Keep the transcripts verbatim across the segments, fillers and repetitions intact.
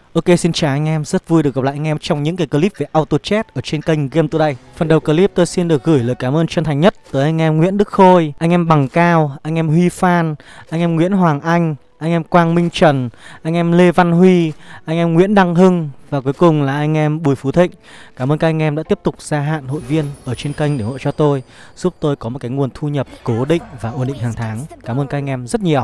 Ok, xin chào anh em, rất vui được gặp lại anh em trong những cái clip về auto chat ở trên kênh Game Today. Phần đầu clip tôi xin được gửi lời cảm ơn chân thành nhất tới anh em Nguyễn Đức Khôi, anh em Bằng Cao, anh em Huy Phan, anh em Nguyễn Hoàng Anh, anh em Quang Minh Trần, anh em Lê Văn Huy, anh em Nguyễn Đăng Hưng và cuối cùng là anh em Bùi Phú Thịnh. Cảm ơn các anh em đã tiếp tục gia hạn hội viên ở trên kênh để hỗ trợ cho tôi, giúp tôi có một cái nguồn thu nhập cố định và ổn định hàng tháng. Cảm ơn các anh em rất nhiều.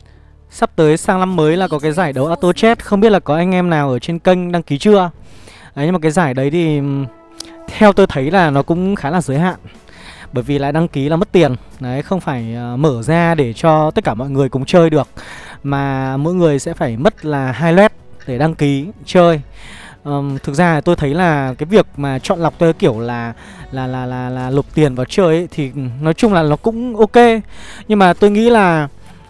Sắp tới sang năm mới là có cái giải đấu auto chat, không biết là có anh em nào ở trên kênh đăng ký chưa? Đấy, nhưng mà cái giải đấy thì theo tôi thấy là nó cũng khá là giới hạn, bởi vì lại đăng ký là mất tiền. Đấy, không phải uh, mở ra để cho tất cả mọi người cùng chơi được, mà mỗi người sẽ phải mất là hai loét để đăng ký chơi. Um, thực ra tôi thấy là cái việc mà chọn lọc theo kiểu là là là là là nộp tiền vào chơi ấy, thì nói chung là nó cũng ok, nhưng mà tôi nghĩ là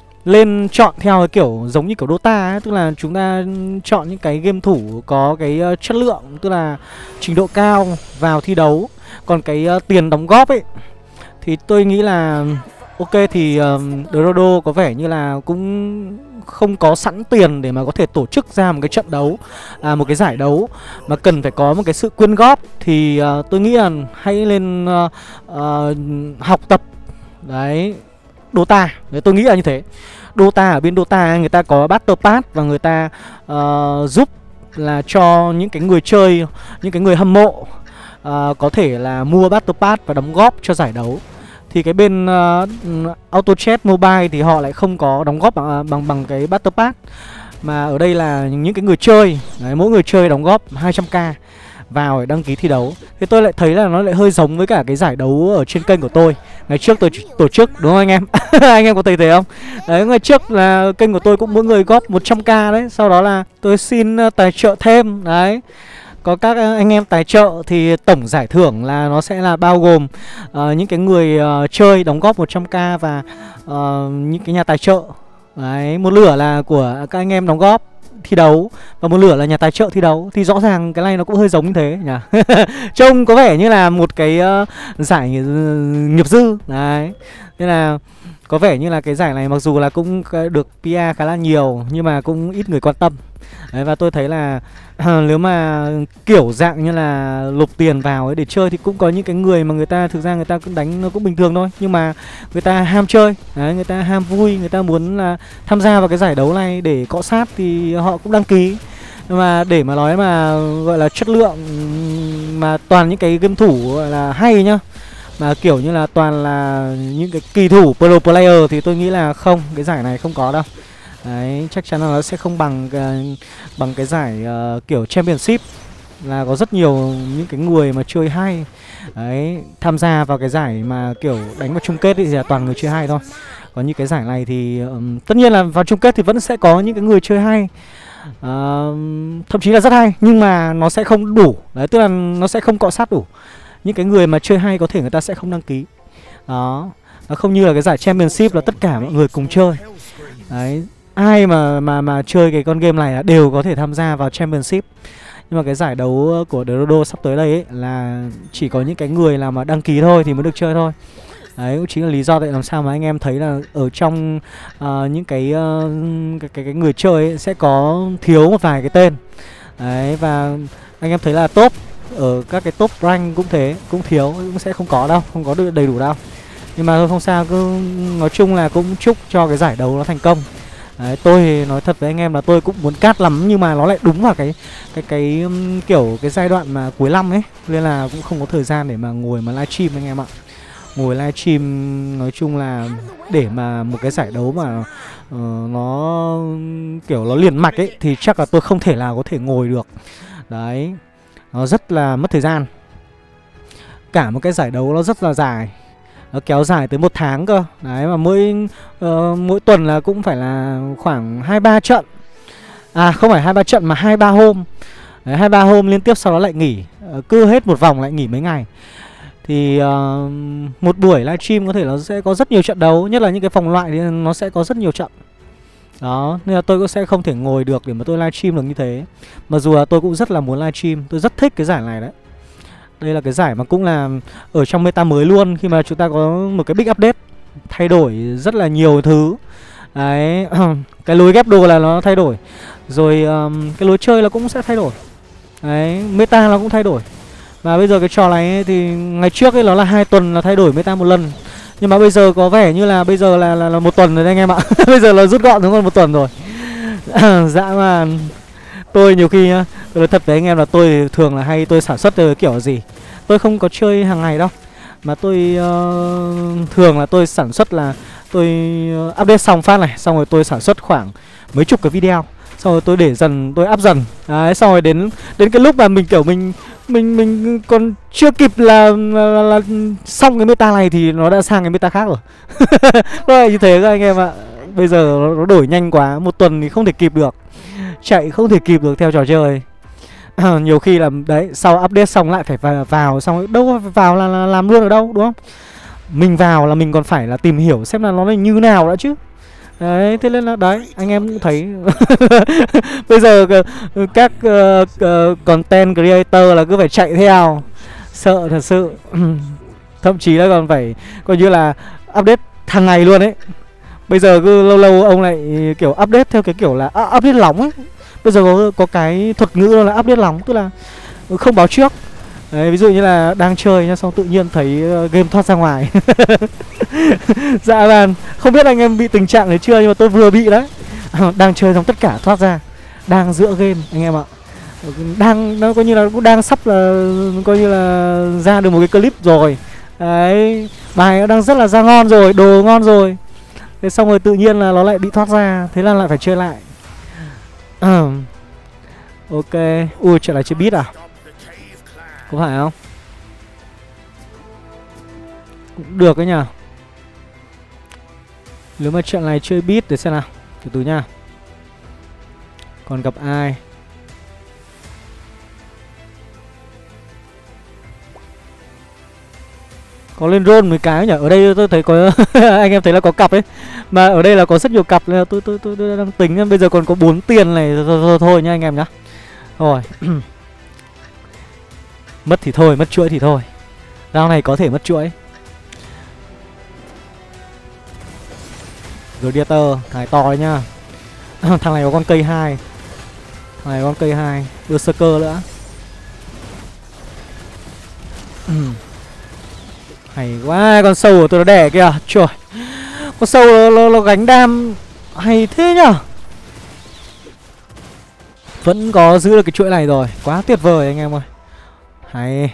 lên chọn theo cái kiểu giống như kiểu Dota ấy, tức là chúng ta chọn những cái game thủ có cái uh, chất lượng, tức là trình độ cao vào thi đấu. Còn cái uh, tiền đóng góp ấy thì tôi nghĩ là ok, thì uh, Drodo có vẻ như là cũng không có sẵn tiền để mà có thể tổ chức ra một cái trận đấu, à, một cái giải đấu mà cần phải có một cái sự quyên góp. Thì uh, tôi nghĩ là hãy lên uh, uh, học tập đấy Dota. Đấy, tôi nghĩ là như thế. Dota, ở bên Dota người ta có Battle Pass và người ta uh, giúp là cho những cái người chơi, những cái người hâm mộ uh, có thể là mua Battle Pass và đóng góp cho giải đấu. Thì cái bên uh, Auto Chat Mobile thì họ lại không có đóng góp bằng, bằng, bằng cái Battle Pass, mà ở đây là những cái người chơi. Đấy, mỗi người chơi đóng góp hai trăm k vào để đăng ký thi đấu. Thì tôi lại thấy là nó lại hơi giống với cả cái giải đấu ở trên kênh của tôi ngày trước tôi tổ chức, đúng không anh em? Anh em có thấy thế không? Đấy, ngày trước là kênh của tôi cũng mỗi người góp một trăm k đấy. Sau đó là tôi xin tài trợ thêm. Đấy, có các anh em tài trợ thì tổng giải thưởng là nó sẽ là bao gồm uh, những cái người uh, chơi đóng góp một trăm k và uh, những cái nhà tài trợ. Đấy, một nửa là của các anh em đóng góp thi đấu và một nửa là nhà tài trợ thi đấu. Thì rõ ràng cái này nó cũng hơi giống như thế nhỉ. Trông có vẻ như là một cái uh, giải nghiệp dư. Đấy, nên là có vẻ như là cái giải này mặc dù là cũng được pê e khá là nhiều nhưng mà cũng ít người quan tâm. Đấy, và tôi thấy là uh, nếu mà kiểu dạng như là nộp tiền vào ấy để chơi thì cũng có những cái người mà người ta thực ra người ta cũng đánh nó cũng bình thường thôi, nhưng mà người ta ham chơi. Đấy, người ta ham vui, người ta muốn là tham gia vào cái giải đấu này để cọ sát thì họ cũng đăng ký. Nhưng mà để mà nói mà gọi là chất lượng mà toàn những cái game thủ gọi là hay nhá, mà kiểu như là toàn là những cái kỳ thủ pro player thì tôi nghĩ là không, cái giải này không có đâu. Đấy, chắc chắn là nó sẽ không bằng uh, bằng cái giải uh, kiểu championship, là có rất nhiều những cái người mà chơi hay. Đấy, tham gia vào cái giải mà kiểu đánh vào chung kết thì là toàn người chơi hay thôi. Còn như cái giải này thì um, tất nhiên là vào chung kết thì vẫn sẽ có những cái người chơi hay, uh, thậm chí là rất hay, nhưng mà nó sẽ không đủ. Đấy, tức là nó sẽ không cọ sát đủ. Những cái người mà chơi hay có thể người ta sẽ không đăng ký. Đó, nó không như là cái giải championship là tất cả mọi người cùng chơi. Đấy, ai mà mà mà chơi cái con game này là đều có thể tham gia vào championship. Nhưng mà cái giải đấu của Drodo sắp tới đây ấy, là chỉ có những cái người là mà đăng ký thôi thì mới được chơi thôi. Đấy cũng chính là lý do tại làm sao mà anh em thấy là ở trong uh, những cái, uh, cái, cái cái người chơi ấy sẽ có thiếu một vài cái tên. Đấy, và anh em thấy là top ở các cái top rank cũng thế, cũng thiếu, cũng sẽ không có đâu, không có được đầy đủ đâu. Nhưng mà thôi không sao, cứ nói chung là cũng chúc cho cái giải đấu nó thành công. Đấy, tôi nói thật với anh em là tôi cũng muốn cát lắm, nhưng mà nó lại đúng vào cái cái cái um, kiểu cái giai đoạn mà cuối năm ấy, nên là cũng không có thời gian để mà ngồi mà livestream anh em ạ. Ngồi livestream nói chung là để mà một cái giải đấu mà uh, nó kiểu nó liền mạch ấy thì chắc là tôi không thể nào có thể ngồi được. Đấy, nó rất là mất thời gian. Cả một cái giải đấu nó rất là dài, nó kéo dài tới một tháng cơ. Đấy, mà mỗi uh, mỗi tuần là cũng phải là khoảng hai ba trận. À không phải hai ba trận mà hai ba hôm. Đấy, hai ba hôm liên tiếp sau đó lại nghỉ. uh, Cứ hết một vòng lại nghỉ mấy ngày. Thì uh, một buổi livestream có thể nó sẽ có rất nhiều trận đấu, nhất là những cái vòng loại thì nó sẽ có rất nhiều trận. Đó, nên là tôi cũng sẽ không thể ngồi được để mà tôi livestream được như thế. Mặc dù là tôi cũng rất là muốn livestream, tôi rất thích cái giải này đấy. Đây là cái giải mà cũng là ở trong meta mới luôn, khi mà chúng ta có một cái big update thay đổi rất là nhiều thứ. Đấy, cái lối ghép đồ là nó thay đổi. Rồi um, cái lối chơi là cũng sẽ thay đổi. Đấy, meta nó cũng thay đổi. Và bây giờ cái trò này ấy, thì ngày trước ấy nó là hai tuần là thay đổi meta một lần. Nhưng mà bây giờ có vẻ như là bây giờ là là, là một tuần rồi đấy anh em ạ. Bây giờ là rút gọn xuống còn một tuần rồi. Dã man. Tôi nhiều khi nhá, tôi nói thật với anh em là tôi thường là hay tôi sản xuất từ kiểu gì. Tôi không có chơi hàng ngày đâu. Mà tôi uh, thường là tôi sản xuất là tôi update xong phát này, xong rồi tôi sản xuất khoảng mấy chục cái video, xong rồi tôi để dần, tôi up dần. Đấy, xong rồi đến đến cái lúc mà mình kiểu mình mình mình còn chưa kịp là, là, là xong cái meta này thì nó đã sang cái meta khác rồi. Nó là như thế các anh em ạ. Bây giờ nó, nó đổi nhanh quá, một tuần thì không thể kịp được, chạy không thể kịp được theo trò chơi. À, nhiều khi là đấy, sau update xong lại phải vào, vào xong đâu phải vào là, là làm luôn ở đâu, đúng không? Mình vào là mình còn phải là tìm hiểu xem là nó là như nào đã chứ. Đấy, thế nên là đấy, anh em cũng thấy bây giờ các uh, uh, content creator là cứ phải chạy theo, sợ thật sự. Thậm chí là còn phải coi như là update hàng ngày luôn ấy. Bây giờ cứ lâu lâu ông lại kiểu update theo cái kiểu là uh, update nóng ấy. Bây giờ có, có cái thuật ngữ là update nóng, tức là không báo trước. Đấy, ví dụ như là đang chơi nhá, xong tự nhiên thấy uh, game thoát ra ngoài. Dạ vâng, không biết anh em bị tình trạng đấy chưa, nhưng mà tôi vừa bị đấy. Đang chơi xong tất cả thoát ra, đang giữa game anh em ạ. Đang, nó coi như là cũng đang sắp là coi như là ra được một cái clip rồi. Đấy, bài nó đang rất là ra ngon rồi, đồ ngon rồi. Thế xong rồi tự nhiên là nó lại bị thoát ra, thế là lại phải chơi lại. uh. Ok, ui chuyện này chơi beat à? Có phải không? Cũng được đấy nhỉ. Nếu mà trận này chơi beat để xem nào. Từ từ nha. Còn gặp ai? Có lên roll mấy cái nhỉ? Ở đây tôi thấy có anh em thấy là có cặp ấy. Mà ở đây là có rất nhiều cặp nên là tôi tôi tôi, tôi đang tính bây giờ còn có bốn tiền này thôi, thôi, thôi, thôi nha anh em nhá. Rồi. Mất thì thôi, mất chuỗi thì thôi. Round này có thể mất chuỗi. Gladiator, thằng to đấy nhá. Thằng này có con cây hai. Thằng này có con cây hai, đưa sơ cơ nữa. Hay quá, con sâu của tôi nó đẻ kìa. Trời, con sâu nó, nó, nó gánh đam hay thế nhở. Vẫn có giữ được cái chuỗi này rồi, quá tuyệt vời anh em ơi. Hay.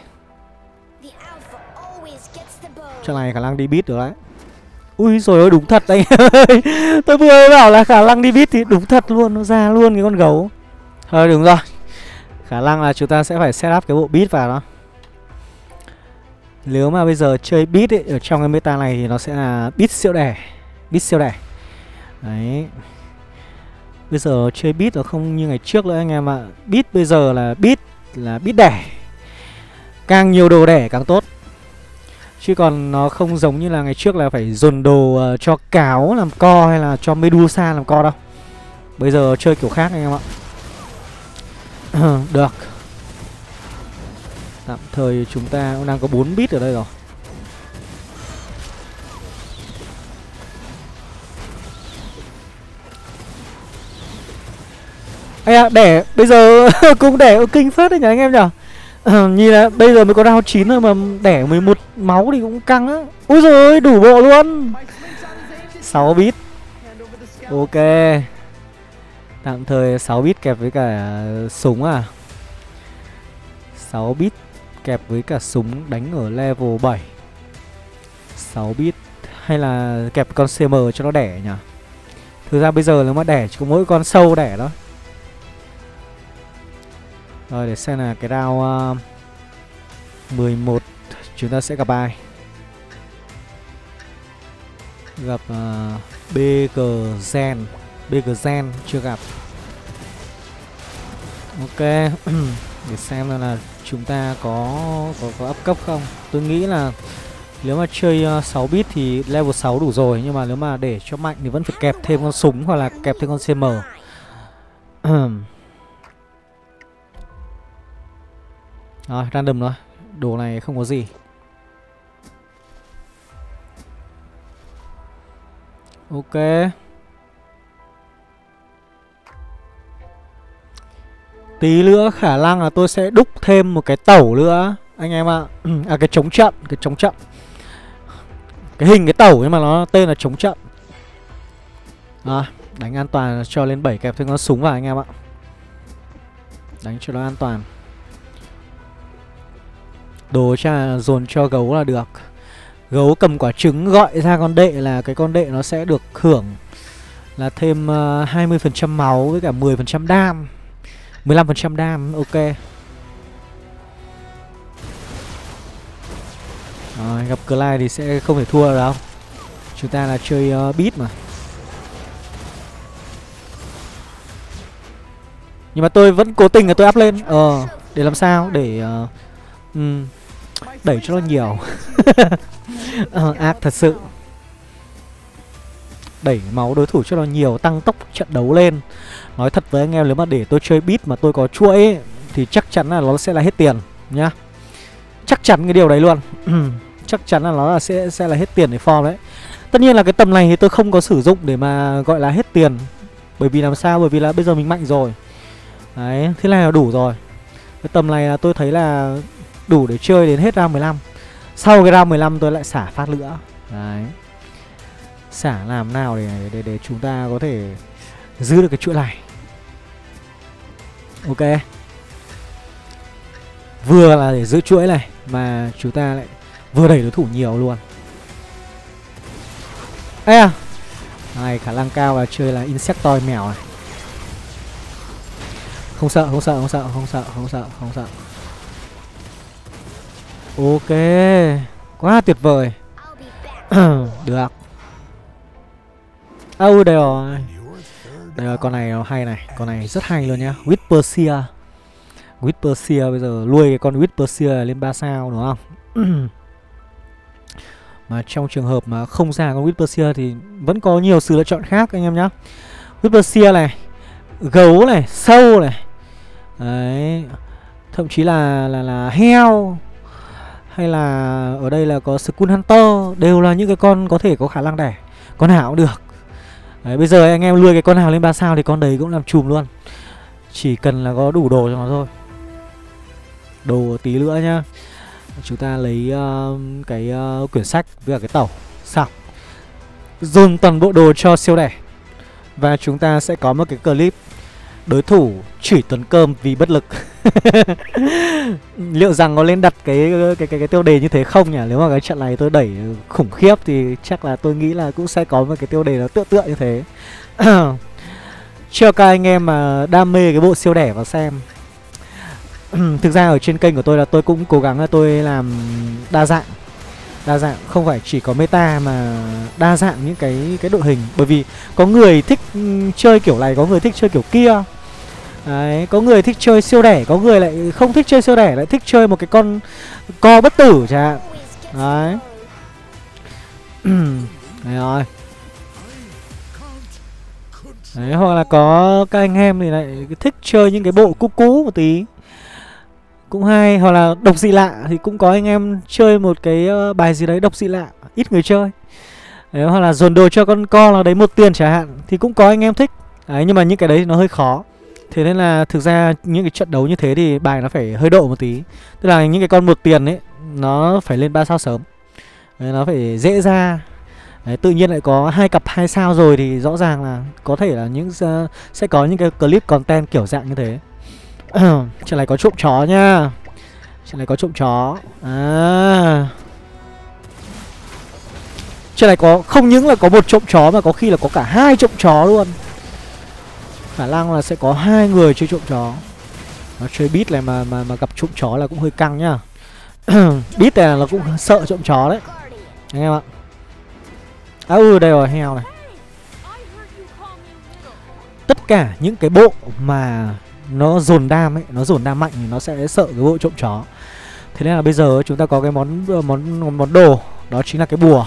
Trận này khả năng đi beat được đấy. Ui rồi ơi, đúng thật anh em ơi. Tôi vừa bảo là khả năng đi beat thì đúng thật luôn, nó ra luôn cái con gấu. Thôi đúng rồi, khả năng là chúng ta sẽ phải set up cái bộ beat vào đó. Nếu mà bây giờ chơi beat ấy, ở trong cái meta này thì nó sẽ là beat siêu đẻ. Beat siêu đẻ. Đấy. Bây giờ chơi beat nó không như ngày trước nữa anh em ạ. Beat bây giờ là beat là beat đẻ. Càng nhiều đồ đẻ càng tốt. Chứ còn nó không giống như là ngày trước là phải dồn đồ uh, cho cáo làm co hay là cho Medusa làm co đâu. Bây giờ chơi kiểu khác anh em ạ. Được. Tạm thời chúng ta cũng đang có bốn bit ở đây rồi. Ây à, đẻ bây giờ cũng đẻ kinh phết đấy nhỉ anh em nhỉ. À, nhìn là bây giờ mới có round chín thôi mà đẻ mười một máu thì cũng căng á. Ui giời ơi, đủ bộ luôn. sáu bit. Ok. Tạm thời sáu bit kẹp với cả súng à. sáu bit kẹp với cả súng đánh ở level bảy. sáu bit hay là kẹp con xê em cho nó đẻ nhỉ. Thực ra bây giờ nếu mà đẻ chỉ có mỗi con sâu đẻ đó. Rồi để xem là cái round uh, mười một chúng ta sẽ gặp ai. Gặp uh, bê giê Gen. bê giê Gen chưa gặp. Ok. Để xem là, là chúng ta có có có up cấp không. Tôi nghĩ là nếu mà chơi uh, sáu bit thì level sáu đủ rồi. Nhưng mà nếu mà để cho mạnh thì vẫn phải kẹp thêm con súng hoặc là kẹp thêm con xê em. Rồi, random thôi. Đồ này không có gì. Ok. Tí nữa khả năng là tôi sẽ đúc thêm một cái tẩu nữa anh em ạ. À. À cái chống trận, cái chống trận. Cái hình cái tẩu nhưng mà nó tên là chống trận. À, đánh an toàn cho lên bảy kẹp thêm con súng vào anh em ạ. Đánh cho nó an toàn. Đồ cha dồn cho gấu là được. Gấu cầm quả trứng gọi ra con đệ là cái con đệ nó sẽ được hưởng là thêm uh, hai mươi phần trăm máu với cả mười phần trăm đam, mười lăm phần trăm đam, ok. Rồi, gặp Clyde thì sẽ không thể thua đâu. Chúng ta là chơi uh, beat mà. Nhưng mà tôi vẫn cố tình là tôi up lên. Ờ, để làm sao? Để uh, um, đẩy cho nó nhiều. uh, ác thật sự. Đẩy máu đối thủ cho nó nhiều, tăng tốc trận đấu lên. Nói thật với anh em, nếu mà để tôi chơi beat mà tôi có chuỗi ấy, thì chắc chắn là nó sẽ là hết tiền nhá. Chắc chắn cái điều đấy luôn. Chắc chắn là nó là sẽ sẽ là hết tiền để form đấy. Tất nhiên là cái tầm này thì tôi không có sử dụng để mà gọi là hết tiền. Bởi vì làm sao? Bởi vì là bây giờ mình mạnh rồi. Đấy, thế này là đủ rồi. Cái tầm này là tôi thấy là đủ để chơi đến hết round mười lăm. Sau cái round mười lăm tôi lại xả phát nữa. Đấy. Xả làm nào để, để, để chúng ta có thể giữ được cái chuỗi này. Ok. Vừa là để giữ chuỗi này mà chúng ta lại vừa đẩy đối thủ nhiều luôn. Ê à, này khả năng cao là chơi là Insectoid mèo này. Không sợ, không sợ, không sợ, không sợ, không sợ, không sợ. Ok, quá tuyệt vời. Được. Âu đây rồi. Đây rồi, con này nó hay này, con này rất hay luôn nhá. Whisperseer. Whisperseer bây giờ nuôi cái con Whisperseer lên ba sao đúng không? Mà trong trường hợp mà không ra con Whisperseer thì vẫn có nhiều sự lựa chọn khác anh em nhá. Whisperseer này, gấu này, sâu này. Đấy. Thậm chí là là là heo, hay là ở đây là có Skull Hunter, đều là những cái con có thể có khả năng đẻ. Con nào cũng được. Đấy, bây giờ anh em nuôi cái con nào lên ba sao thì con đấy cũng làm chùm luôn. Chỉ cần là có đủ đồ cho nó thôi. Đồ tí nữa nhá. Chúng ta lấy uh, cái uh, quyển sách với cả cái tẩu. Xong. Dồn toàn bộ đồ cho siêu đẻ. Và chúng ta sẽ có một cái clip đối thủ chửi Tuấn Cơm vì bất lực. Liệu rằng có lên đặt cái cái cái cái tiêu đề như thế không nhỉ? Nếu mà cái trận này tôi đẩy khủng khiếp thì chắc là tôi nghĩ là cũng sẽ có một cái tiêu đề nó tựa tựa như thế. Cho các anh em mà đam mê cái bộ siêu đẻ vào xem. Thực ra ở trên kênh của tôi là tôi cũng cố gắng là tôi làm đa dạng. Đa dạng, không phải chỉ có meta mà đa dạng những cái cái đội hình. Bởi vì có người thích chơi kiểu này, có người thích chơi kiểu kia. Đấy, có người thích chơi siêu đẻ, có người lại không thích chơi siêu đẻ, lại thích chơi một cái con co bất tử chẳng hạn. Đấy. Đấy rồi. Đấy, hoặc là có các anh em thì lại thích chơi những cái bộ cũ cũ một tí, cũng hay. Hoặc là độc dị lạ thì cũng có anh em chơi một cái uh, bài gì đấy độc dị lạ, ít người chơi. Đấy, hoặc là dồn đồ cho con co là đấy một tiền chẳng hạn, thì cũng có anh em thích. Đấy, nhưng mà những cái đấy nó hơi khó. Thế nên là thực ra những cái trận đấu như thế thì bài nó phải hơi độ một tí. Tức là những cái con một tiền ấy nó phải lên ba sao sớm. Đấy, nó phải dễ ra. Đấy, tự nhiên lại có hai cặp hai sao rồi thì rõ ràng là có thể là những uh, sẽ có những cái clip content kiểu dạng như thế. Trận này có trộm chó nha. Trận này có trộm chó. À, trận này có không những là có một trộm chó mà có khi là có cả hai trộm chó luôn. Khả năng là sẽ có hai người chơi trộm chó. Nó chơi beat này mà mà mà gặp trộm chó là cũng hơi căng nhá. Beat này là nó cũng sợ trộm chó đấy anh em ạ. À ừ, đây rồi, heo này. Tất cả những cái bộ mà nó dồn đam ấy, nó dồn đam mạnh thì nó sẽ sợ cái bộ trộm chó. Thế nên là bây giờ chúng ta có cái món món món đồ, đó chính là cái bùa.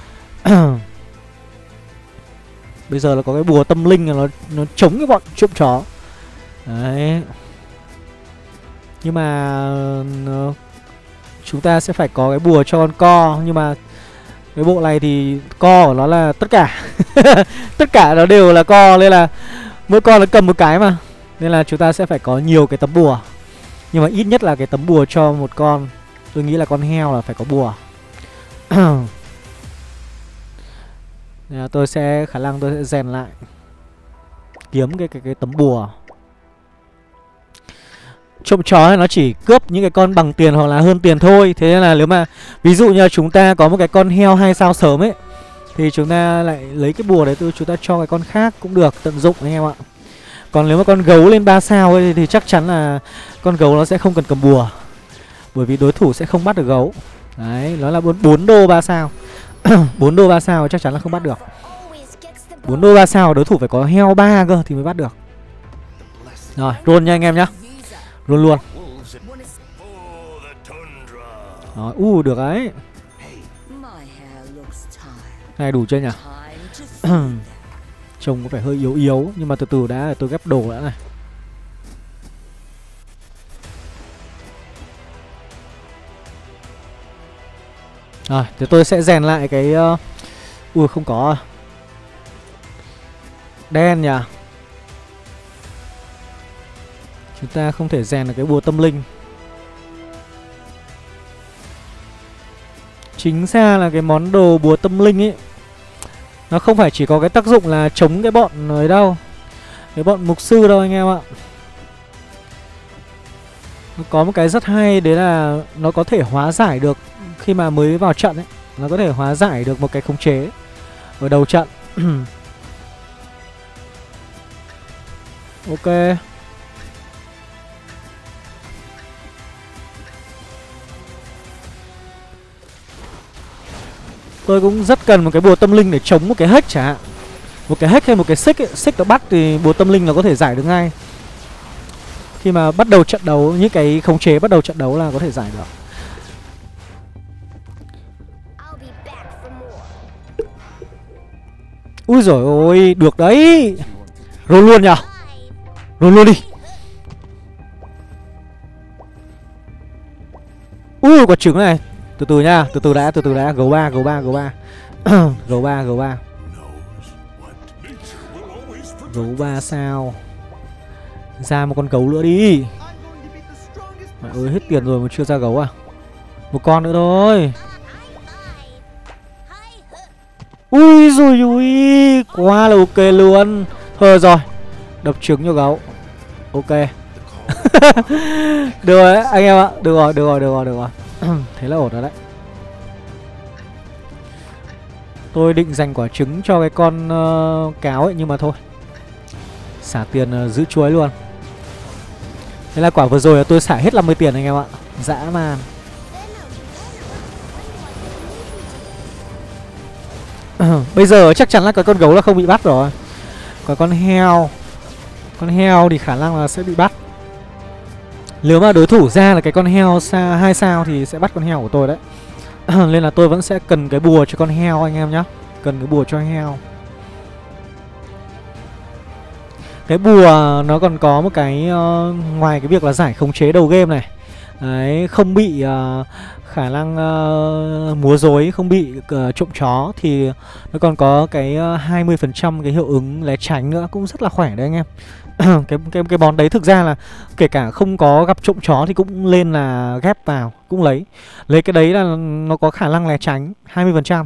Bây giờ là có cái bùa tâm linh, nó nó chống cái bọn trộm chó. Đấy. Nhưng mà uh, chúng ta sẽ phải có cái bùa cho con co. Nhưng mà cái bộ này thì co của nó là tất cả. Tất cả nó đều là co, nên là mỗi con nó cầm một cái mà. Nên là chúng ta sẽ phải có nhiều cái tấm bùa. Nhưng mà ít nhất là cái tấm bùa cho một con. Tôi nghĩ là con heo là phải có bùa. Nên là tôi sẽ khả năng tôi sẽ rèn lại, kiếm cái cái cái tấm bùa. Trộm chó thì nó chỉ cướp những cái con bằng tiền hoặc là hơn tiền thôi. Thế nên là nếu mà ví dụ như là chúng ta có một cái con heo hai sao sớm ấy, thì chúng ta lại lấy cái bùa đấy từ chúng ta cho cái con khác cũng được, tận dụng anh em ạ. Còn nếu mà con gấu lên ba sao ấy thì chắc chắn là con gấu nó sẽ không cần cầm bùa, bởi vì đối thủ sẽ không bắt được gấu. Đấy, nó là bốn đô ba sao. bốn đô ba sao chắc chắn là không bắt được. bốn đô ba sao đối thủ phải có heo ba cơ thì mới bắt được. Rồi, roll nha anh em nhá. Roll luôn. Rồi, u uh, được đấy. Này đủ chưa nhỉ? Trông có vẻ hơi yếu yếu, nhưng mà từ từ đã, tôi ghép đồ đã này. Rồi, thì tôi sẽ rèn lại cái uh... ui không có à. Đen nhỉ. Chúng ta không thể rèn được cái bùa tâm linh. Chính ra là cái món đồ bùa tâm linh ấy, nó không phải chỉ có cái tác dụng là chống cái bọn ấy đâu, cái bọn mục sư đâu anh em ạ. Nó có một cái rất hay, đấy là nó có thể hóa giải được khi mà mới vào trận ấy. Nó có thể hóa giải được một cái khống chế ở đầu trận. Ok. Tôi cũng rất cần một cái bùa tâm linh để chống một cái hack chả hạn. Một cái hack hay một cái xích ấy, xích nó bắt thì bùa tâm linh nó có thể giải được ngay. Khi mà bắt đầu trận đấu, những cái khống chế bắt đầu trận đấu là có thể giải được. Ui giời ơi, được đấy. Roll luôn nhở. Roll luôn đi. Ui quả trứng này. Từ từ nha, từ từ đã, từ từ đã. Gấu ba, gấu ba, gấu ba. Gấu ba, gấu ba. Gấu ba sao? Ra một con gấu nữa đi. Mẹ ơi, hết tiền rồi mà chưa ra gấu à? Một con nữa thôi. Ui rồi ui, quá là ok luôn. Thôi rồi, đập trứng cho gấu. Ok. Được rồi đấy, anh em ạ. Được rồi, được rồi, được rồi, được rồi. Thế là ổn rồi đấy. Tôi định dành quả trứng cho cái con uh, cáo ấy, nhưng mà thôi, xả tiền uh, giữ chuối luôn. Thế là quả vừa rồi là tôi xả hết năm mươi tiền anh em ạ. Dã man. Bây giờ chắc chắn là cái con gấu là không bị bắt rồi. Còn con heo, con heo thì khả năng là sẽ bị bắt. Nếu mà đối thủ ra là cái con heo xa hai sao thì sẽ bắt con heo của tôi đấy. Nên là tôi vẫn sẽ cần cái bùa cho con heo anh em nhá. Cần cái bùa cho heo. Cái bùa nó còn có một cái uh, ngoài cái việc là giải khống chế đầu game này. Đấy, không bị uh, khả năng uh, múa rối, không bị uh, trộm chó, thì nó còn có cái uh, hai mươi phần trăm cái hiệu ứng né tránh nữa, cũng rất là khỏe đấy anh em. cái cái cái món đấy thực ra là kể cả không có gặp trộm chó thì cũng lên là ghép vào, cũng lấy. Lấy cái đấy là nó có khả năng né tránh hai mươi phần trăm.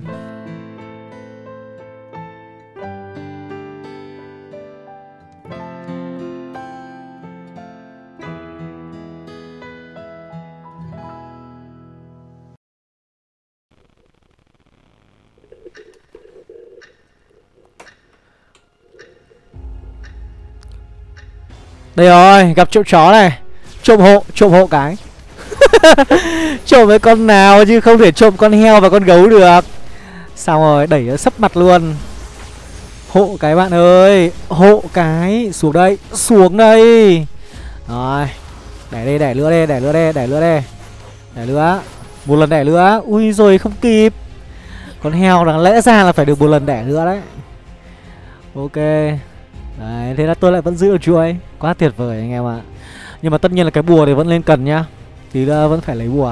Đây rồi, gặp trộm chó này. Trộm hộ, trộm hộ cái. Trộm với con nào chứ không thể trộm con heo và con gấu được. Sao rồi, đẩy nó sấp mặt luôn. Hộ cái bạn ơi. Hộ cái. Xuống đây, xuống đây. Rồi. Đẻ đi, đẻ lửa đi, đẻ lửa đi, đẻ lửa đi. Đẻ lửa. Một lần đẻ lửa. Ui rồi không kịp. Con heo đáng lẽ ra là phải được một lần đẻ nữa đấy. Ok. Đấy, thế là tôi lại vẫn giữ được chuối. Quá tuyệt vời anh em ạ. Nhưng mà tất nhiên là cái bùa thì vẫn lên cần nhá. Tí nữa vẫn phải lấy bùa.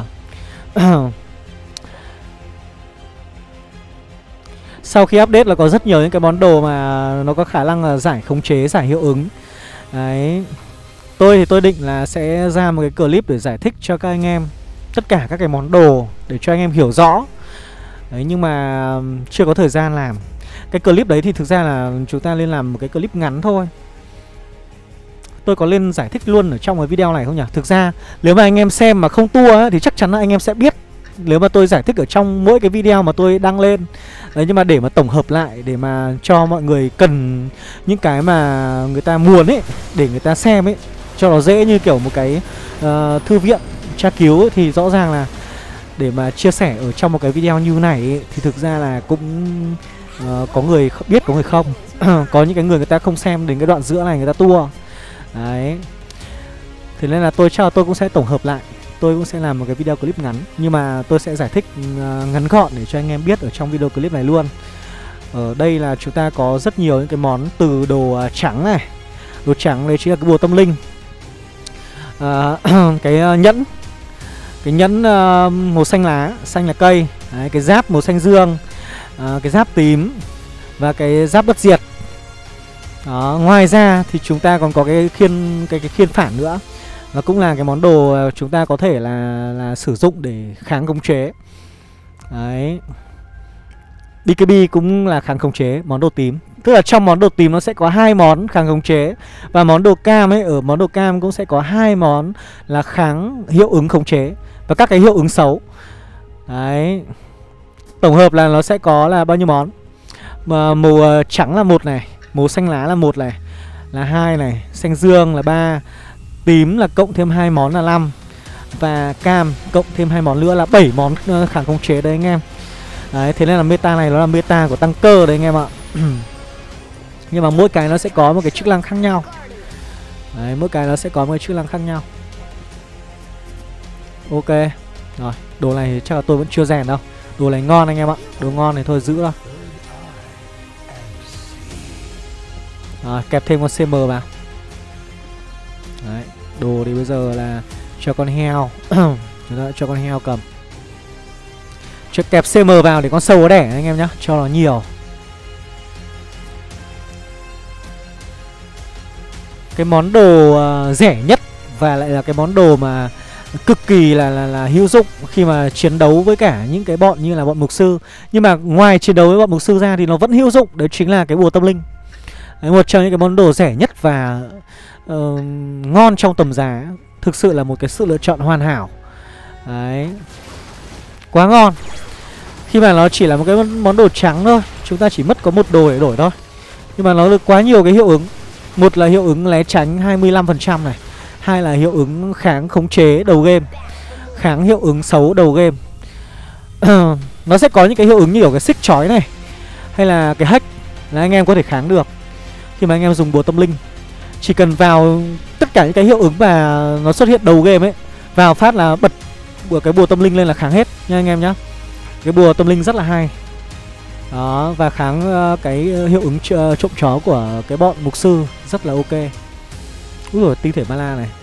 Sau khi update là có rất nhiều những cái món đồ mà nó có khả năng là giải khống chế, giải hiệu ứng. Đấy. Tôi thì tôi định là sẽ ra một cái clip để giải thích cho các anh em tất cả các cái món đồ để cho anh em hiểu rõ. Đấy, nhưng mà chưa có thời gian làm. Cái clip đấy thì thực ra là chúng ta nên làm một cái clip ngắn thôi. Tôi có lên giải thích luôn ở trong cái video này không nhỉ? Thực ra nếu mà anh em xem mà không tua ấy, thì chắc chắn là anh em sẽ biết nếu mà tôi giải thích ở trong mỗi cái video mà tôi đăng lên. Đấy, nhưng mà để mà tổng hợp lại, để mà cho mọi người cần những cái mà người ta muốn ấy, để người ta xem ấy, cho nó dễ như kiểu một cái uh, thư viện tra cứu ấy, thì rõ ràng là để mà chia sẻ ở trong một cái video như này ấy, thì thực ra là cũng uh, có người biết, có người không. Có những cái người người ta không xem đến cái đoạn giữa này, người ta tua. Đấy. Thế nên là tôi chắc là tôi cũng sẽ tổng hợp lại. Tôi cũng sẽ làm một cái video clip ngắn, nhưng mà tôi sẽ giải thích uh, ngắn gọn để cho anh em biết ở trong video clip này luôn. Ở đây là chúng ta có rất nhiều những cái món từ đồ uh, trắng này. Đồ trắng đây chính là cái bùa tâm linh, uh, cái uh, nhẫn, cái nhẫn uh, màu xanh lá, xanh là cây. Đấy, cái giáp màu xanh dương, uh, cái giáp tím và cái giáp bất diệt. Đó, ngoài ra thì chúng ta còn có cái khiên cái cái khiên phản nữa. Nó cũng là cái món đồ chúng ta có thể là là sử dụng để kháng khống chế. Đấy. bê ca bê cũng là kháng khống chế, món đồ tím. Tức là trong món đồ tím nó sẽ có hai món kháng khống chế, và món đồ cam ấy, ở món đồ cam cũng sẽ có hai món là kháng hiệu ứng khống chế và các cái hiệu ứng xấu. Đấy. Tổng hợp là nó sẽ có là bao nhiêu món. Mà màu trắng là một này, màu xanh lá là một này, là hai này, xanh dương là ba, tím là cộng thêm hai món là năm, và cam cộng thêm hai món nữa là bảy món kháng khống chế đấy anh em. Đấy, thế nên là meta này nó là meta của tăng cơ đấy anh em ạ. Nhưng mà mỗi cái nó sẽ có một cái chức năng khác nhau. Đấy, mỗi cái nó sẽ có một cái chức năng khác nhau. Ok. Rồi, đồ này thì chắc là tôi vẫn chưa rèn đâu. Đồ này ngon anh em ạ. Đồ ngon này thôi giữ thôi. Rồi, kẹp thêm con xê em vào. Đấy, đồ thì bây giờ là cho con heo. Chúng ta cho con heo cầm. Cho kẹp xê em vào để con sâu nó đẻ anh em nhá, cho nó nhiều. Cái món đồ uh, rẻ nhất và lại là cái món đồ mà cực kỳ là, là là hữu dụng khi mà chiến đấu với cả những cái bọn như là bọn mục sư. Nhưng mà ngoài chiến đấu với bọn mục sư ra thì nó vẫn hữu dụng, đấy chính là cái bùa tâm linh. Đấy, một trong những cái món đồ rẻ nhất và uh, ngon trong tầm giá. Thực sự là một cái sự lựa chọn hoàn hảo. Đấy, quá ngon. Khi mà nó chỉ là một cái món đồ trắng thôi, chúng ta chỉ mất có một đồ để đổi thôi, nhưng mà nó được quá nhiều cái hiệu ứng. Một là hiệu ứng né tránh hai mươi lăm phần trăm này, hai là hiệu ứng kháng khống chế đầu game, kháng hiệu ứng xấu đầu game. Nó sẽ có những cái hiệu ứng như kiểu cái xích chói này, hay là cái hack là anh em có thể kháng được khi mà anh em dùng bùa tâm linh. Chỉ cần vào tất cả những cái hiệu ứng mà nó xuất hiện đầu game ấy, vào phát là bật của cái bùa tâm linh lên là kháng hết nha anh em nhá. Cái bùa tâm linh rất là hay. Đó, và kháng uh, cái hiệu ứng uh, trộm chó của cái bọn mục sư rất là ok. Úi dồi, tinh thể mana này.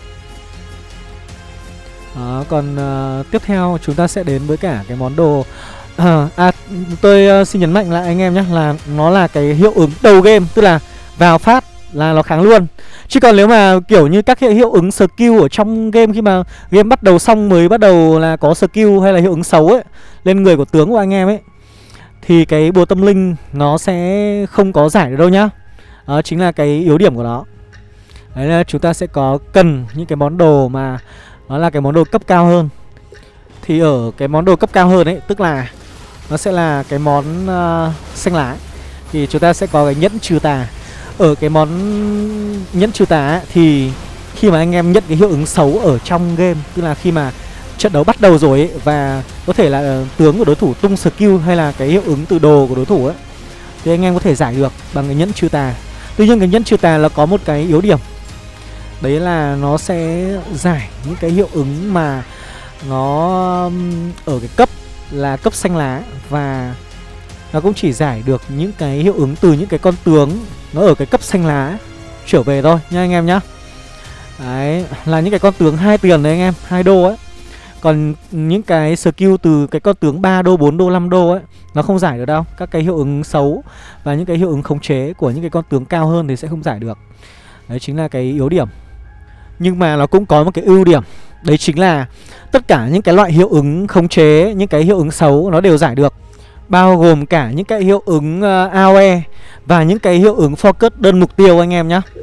Đó, còn uh, tiếp theo chúng ta sẽ đến với cả cái món đồ uh, à, tôi uh, xin nhấn mạnh lại anh em nhé, là nó là cái hiệu ứng đầu game, tức là vào phát là nó kháng luôn. Chứ còn nếu mà kiểu như các cái hiệu ứng skill ở trong game, khi mà game bắt đầu xong mới bắt đầu là có skill hay là hiệu ứng xấu ấy lên người của tướng của anh em ấy, thì cái bùa tâm linh nó sẽ không có giải được đâu nhá. Đó chính là cái yếu điểm của nó. Đấy là chúng ta sẽ có cần những cái món đồ mà nó là cái món đồ cấp cao hơn. Thì ở cái món đồ cấp cao hơn ấy, tức là nó sẽ là cái món uh, xanh lá, thì chúng ta sẽ có cái nhẫn trừ tà. Ở cái món nhẫn trừ tà ấy, thì khi mà anh em nhận cái hiệu ứng xấu ở trong game, tức là khi mà trận đấu bắt đầu rồi ấy, và có thể là tướng của đối thủ tung skill hay là cái hiệu ứng từ đồ của đối thủ ấy, thì anh em có thể giải được bằng cái nhẫn trừ tà. Tuy nhiên cái nhẫn trừ tà là có một cái yếu điểm, đấy là nó sẽ giải những cái hiệu ứng mà nó ở cái cấp là cấp xanh lá, và nó cũng chỉ giải được những cái hiệu ứng từ những cái con tướng nó ở cái cấp xanh lá trở về thôi nha anh em nhá. Đấy, là những cái con tướng hai tiền đấy anh em, hai đô ấy. Còn những cái skill từ cái con tướng ba đô, bốn đô, năm đô ấy, nó không giải được đâu. Các cái hiệu ứng xấu và những cái hiệu ứng khống chế của những cái con tướng cao hơn thì sẽ không giải được. Đấy chính là cái yếu điểm. Nhưng mà nó cũng có một cái ưu điểm, đấy chính là tất cả những cái loại hiệu ứng khống chế, những cái hiệu ứng xấu nó đều giải được, bao gồm cả những cái hiệu ứng uh, a o e và những cái hiệu ứng focus đơn mục tiêu anh em nhá.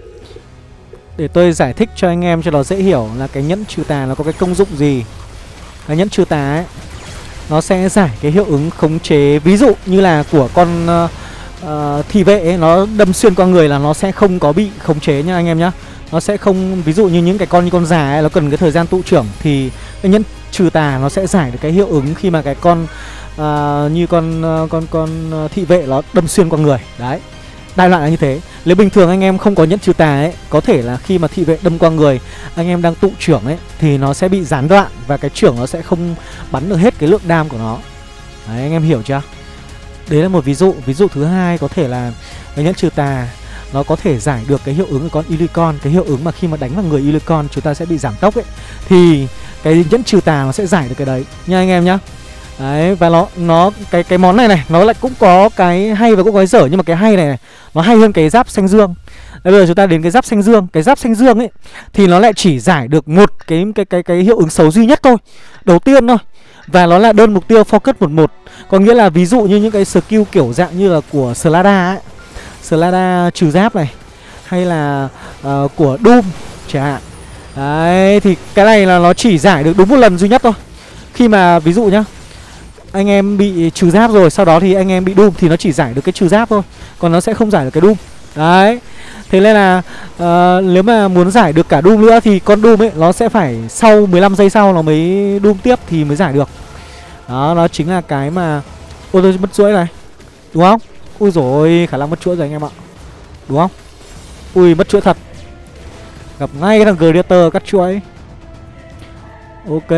Để tôi giải thích cho anh em cho nó dễ hiểu là cái nhẫn trừ tà nó có cái công dụng gì. Cái nhẫn trừ tà ấy, nó sẽ giải cái hiệu ứng khống chế, ví dụ như là của con uh, uh, thị vệ ấy, nó đâm xuyên qua người là nó sẽ không có bị khống chế nha anh em nhá. Nó sẽ không, ví dụ như những cái con như con già ấy, nó cần cái thời gian tụ trưởng thì cái nhẫn trừ tà nó sẽ giải được cái hiệu ứng khi mà cái con uh, như con uh, con con thị vệ nó đâm xuyên qua người. Đấy, đại loại là như thế. Nếu bình thường anh em không có nhẫn trừ tà ấy, có thể là khi mà thị vệ đâm qua người, anh em đang tụ trưởng ấy thì nó sẽ bị gián đoạn và cái trưởng nó sẽ không bắn được hết cái lượng đam của nó. Đấy, anh em hiểu chưa? Đấy là một ví dụ. Ví dụ thứ hai có thể là cái nhẫn trừ tà nó có thể giải được cái hiệu ứng của con Illicorn. Cái hiệu ứng mà khi mà đánh vào người Illicorn chúng ta sẽ bị giảm tốc ấy, thì cái nhẫn trừ tà nó sẽ giải được cái đấy nha anh em nhá. Đấy, và nó nó cái cái món này này nó lại cũng có cái hay và cũng có cái dở, nhưng mà cái hay này, này nó hay hơn cái giáp xanh dương. Đấy, bây giờ chúng ta đến cái giáp xanh dương. Cái giáp xanh dương ấy thì nó lại chỉ giải được một cái cái cái cái hiệu ứng xấu duy nhất thôi, đầu tiên thôi, và nó là đơn mục tiêu focus một một. Có nghĩa là ví dụ như những cái skill kiểu dạng như là của Slada ấy, Slada trừ giáp này, hay là uh, của Doom chẳng hạn. Đấy, thì cái này là nó chỉ giải được đúng một lần duy nhất thôi. Khi mà ví dụ nhá, anh em bị trừ giáp rồi, sau đó thì anh em bị Doom thì nó chỉ giải được cái trừ giáp thôi, còn nó sẽ không giải được cái Doom. Đấy, thế nên là uh, nếu mà muốn giải được cả Doom nữa thì con Doom ấy nó sẽ phải sau mười lăm giây sau nó mới Doom tiếp thì mới giải được. Đó, nó chính là cái mà... Ôi tôi mất chuỗi này, đúng không? Ui dồi, khả năng mất chuỗi rồi anh em ạ, đúng không? Ui, mất chuỗi thật. Gặp ngay cái thằng Gladiator cắt chuỗi. Ok.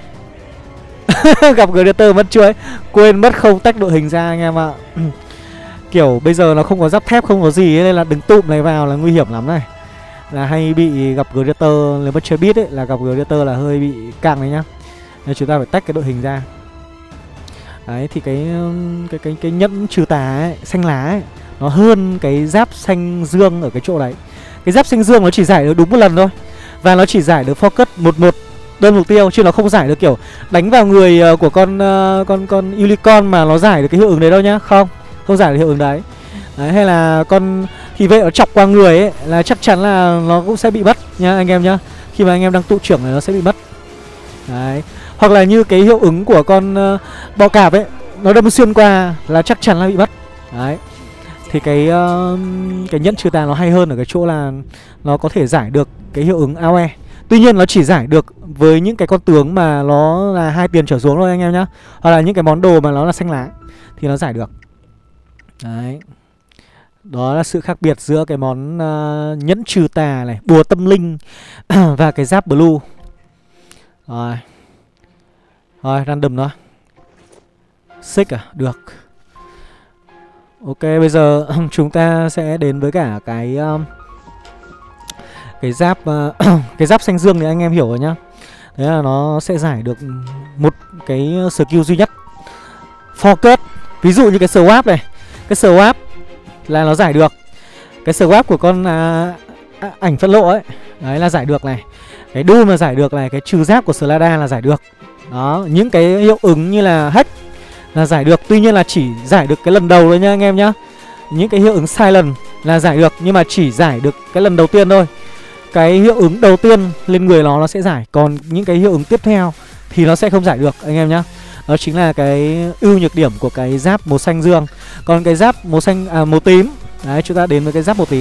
Gặp Gladiator mất chuỗi, quên mất không tách đội hình ra anh em ạ. Kiểu bây giờ nó không có giáp thép, không có gì ấy, nên là đứng tụm này vào là nguy hiểm lắm này. Là hay bị gặp Gladiator, nếu mà chơi biết ấy là gặp Gladiator là hơi bị căng đấy nhá. Nên chúng ta phải tách cái đội hình ra. Đấy, thì cái cái cái cái nhẫn trừ tà ấy, xanh lá ấy, nó hơn cái giáp xanh dương ở cái chỗ đấy. Cái giáp xanh dương nó chỉ giải được đúng một lần thôi, và nó chỉ giải được focus một một đơn mục tiêu, chứ nó không giải được kiểu đánh vào người của con uh, con con Illicorn mà nó giải được cái hiệu ứng đấy đâu nhá. Không, không giải được hiệu ứng đấy. Đấy, hay là con thị vệ nó chọc qua người ấy là chắc chắn là nó cũng sẽ bị mất nhá anh em nhá. Khi mà anh em đang tụ trưởng này nó sẽ bị mất. Đấy, hoặc là như cái hiệu ứng của con uh, bọ cạp ấy, nó đâm xuyên qua là chắc chắn là bị mất. Đấy, thì cái uh, cái nhẫn trừ tà nó hay hơn ở cái chỗ là nó có thể giải được cái hiệu ứng a o e. Tuy nhiên nó chỉ giải được với những cái con tướng mà nó là hai tiền trở xuống thôi anh em nhá, hoặc là những cái món đồ mà nó là xanh lá thì nó giải được. Đấy, đó là sự khác biệt giữa cái món uh, nhẫn trừ tà này, bùa tâm linh và cái giáp blue. Rồi, rồi random thôi. Xích à, được. Ok, bây giờ chúng ta sẽ đến với cả cái um, cái giáp uh, cái giáp xanh dương thì anh em hiểu rồi nhá. Đấy là nó sẽ giải được một cái skill duy nhất, focus. Ví dụ như cái swap này, cái swap là nó giải được. Cái swap của con uh, ảnh phân lộ ấy, đấy là giải được này. Cái Doom là giải được này, cái trừ giáp của Slada là giải được. Đó, những cái hiệu ứng như là hack là giải được. Tuy nhiên là chỉ giải được cái lần đầu thôi nha anh em nhá. Những cái hiệu ứng silent là giải được, nhưng mà chỉ giải được cái lần đầu tiên thôi. Cái hiệu ứng đầu tiên lên người nó nó sẽ giải, còn những cái hiệu ứng tiếp theo thì nó sẽ không giải được anh em nhá. Đó chính là cái ưu nhược điểm của cái giáp màu xanh dương. Còn cái giáp màu xanh à, màu tím. Đấy, chúng ta đến với cái giáp màu tím.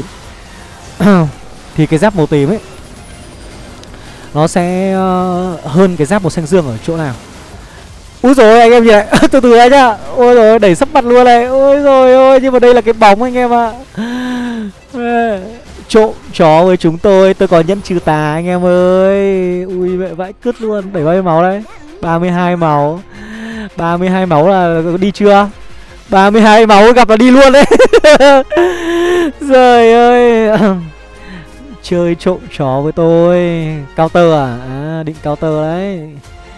Thì cái giáp màu tím ấy nó sẽ uh, hơn cái giáp màu xanh dương ở chỗ nào? Úi rồi anh em nhìn này. Từ từ anh nhá. Ôi rồi đẩy sắp mặt luôn này. Ôi rồi ôi, nhưng mà đây là cái bóng anh em ạ. À. Trộm chó với chúng tôi. Tôi có nhẫn trừ tà anh em ơi. Ui mẹ vãi cứt luôn. Đẩy bao nhiêu máu đấy? ba mươi hai máu. ba mươi hai máu là đi chưa? ba mươi hai máu gặp là đi luôn đấy. Trời ơi. Chơi trộm chó với tôi. Counter à? À, định counter đấy.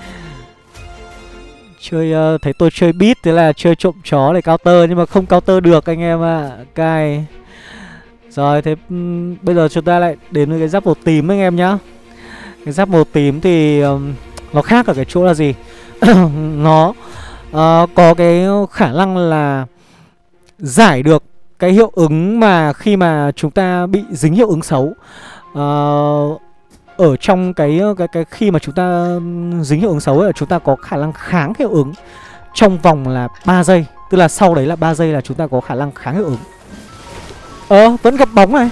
Chơi uh, thấy tôi chơi beat thế là chơi trộm chó để counter, nhưng mà không counter được anh em ạ. À. Cay. Rồi thế um, bây giờ chúng ta lại đến với cái giáp màu tím anh em nhá. Cái giáp màu tím thì um, nó khác ở cái chỗ là gì? Nó uh, có cái khả năng là giải được cái hiệu ứng mà khi mà chúng ta bị dính hiệu ứng xấu. uh, Ở trong cái, cái cái khi mà chúng ta dính hiệu ứng xấu ấy, chúng ta có khả năng kháng hiệu ứng trong vòng là ba giây. Tức là sau đấy là ba giây là chúng ta có khả năng kháng hiệu ứng. Ờ, vẫn gặp bóng này.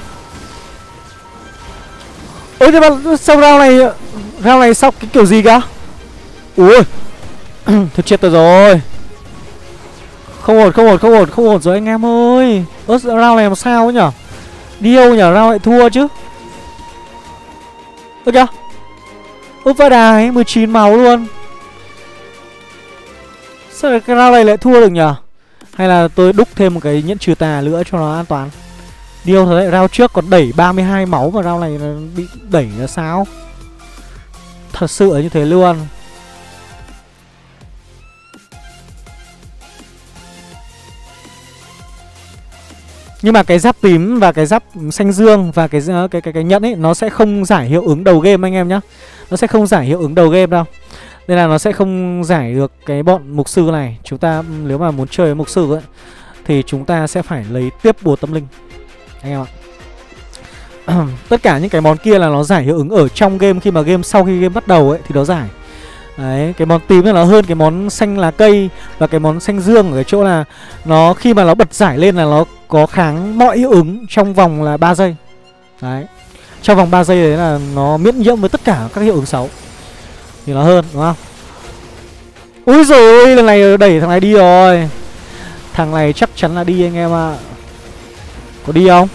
Ôi nhưng mà sau round này, round này sao cái kiểu gì cả? Ui thôi chết tôi rồi. Không ổn, không ổn, không ổn, không ổn rồi anh em ơi. Ơ round này làm sao ấy nhở? Đi đâu nhở, round lại thua chứ. Ơ kìa. Ơ vãi đài, mười chín máu luôn. Sao cái round này lại thua được nhở? Hay là tôi đúc thêm một cái nhẫn trừ tà nữa cho nó an toàn. Điều thôi đấy, round trước còn đẩy ba mươi hai máu mà round này bị đẩy là sao? Thật sự là như thế luôn. Nhưng mà cái giáp tím và cái giáp xanh dương và cái cái cái cái nhẫn ấy nó sẽ không giải hiệu ứng đầu game anh em nhá. Nó sẽ không giải hiệu ứng đầu game đâu. Nên là nó sẽ không giải được cái bọn mục sư này. Chúng ta nếu mà muốn chơi với mục sư ấy thì chúng ta sẽ phải lấy tiếp bùa tâm linh anh em ạ. Tất cả những cái món kia là nó giải hiệu ứng ở trong game, khi mà game sau khi game bắt đầu ấy thì nó giải. Đấy, cái món tím này nó hơn cái món xanh lá cây và cái món xanh dương ở cái chỗ là nó khi mà nó bật giải lên là nó có kháng mọi hiệu ứng trong vòng là ba giây. Đấy. Trong vòng ba giây đấy là nó miễn nhiễm với tất cả các hiệu ứng xấu. Thì nó hơn đúng không? Úi dồi ôi, lần này đẩy thằng này đi rồi. Thằng này chắc chắn là đi anh em ạ. À. Có đi không?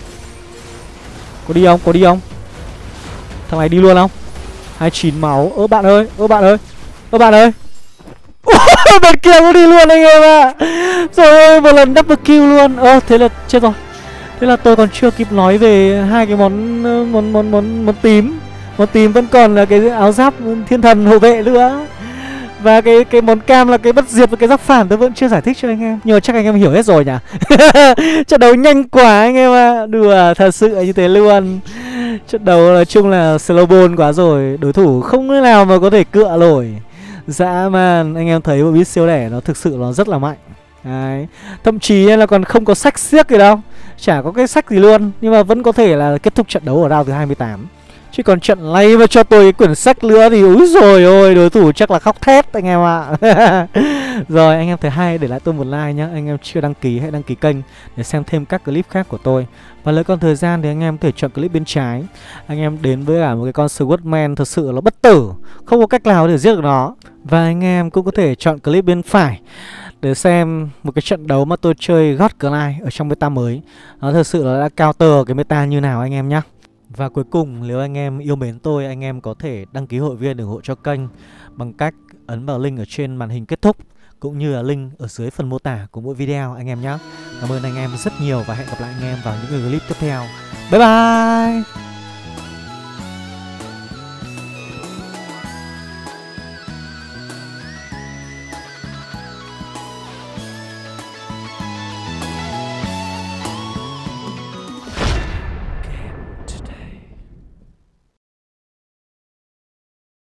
Có đi không? Có đi không? Thằng này đi luôn không? hai mươi chín máu. Ơ bạn ơi, ơ bạn ơi. Ơ bạn ơi. Bạn kia cũng đi luôn anh em ạ. À. Rồi ơi, một lần double kill luôn. Ơ thế là chết rồi. Thế là tôi còn chưa kịp nói về hai cái món món món món món tím. Món tím vẫn còn là cái áo giáp thiên thần hộ vệ nữa. Và cái cái món cam là cái bất diệt và cái giáp phản tôi vẫn chưa giải thích cho anh em. Nhưng mà chắc anh em hiểu hết rồi nhỉ. Trận đấu nhanh quá anh em ạ. À. Đùa thật sự như thế luôn. Trận đấu nói chung là slow ball quá rồi. Đối thủ không thể nào mà có thể cựa nổi. Dã man. Anh em thấy bộ beat siêu đẻ nó thực sự nó rất là mạnh. Đấy. Thậm chí là còn không có sách xiếc gì đâu. Chả có cái sách gì luôn. Nhưng mà vẫn có thể là kết thúc trận đấu ở round thứ hai mươi tám. Chứ còn trận này mà cho tôi cái quyển sách nữa thì úi rồi ôi, đối thủ chắc là khóc thét anh em ạ. À. Rồi anh em thấy hay để lại tôi một like nhá. Anh em chưa đăng ký hãy đăng ký kênh để xem thêm các clip khác của tôi. Và lấy còn thời gian thì anh em có thể chọn clip bên trái. Anh em đến với cả một cái con Swordman thật sự nó bất tử, không có cách nào để giết được nó. Và anh em cũng có thể chọn clip bên phải để xem một cái trận đấu mà tôi chơi God Clyde ở trong meta mới. Nó thật sự là đã counter cái meta như nào anh em nhá. Và cuối cùng, nếu anh em yêu mến tôi, anh em có thể đăng ký hội viên ủng hộ cho kênh bằng cách ấn vào link ở trên màn hình kết thúc, cũng như là link ở dưới phần mô tả của mỗi video anh em nhé. Cảm ơn anh em rất nhiều và hẹn gặp lại anh em vào những clip tiếp theo. Bye bye!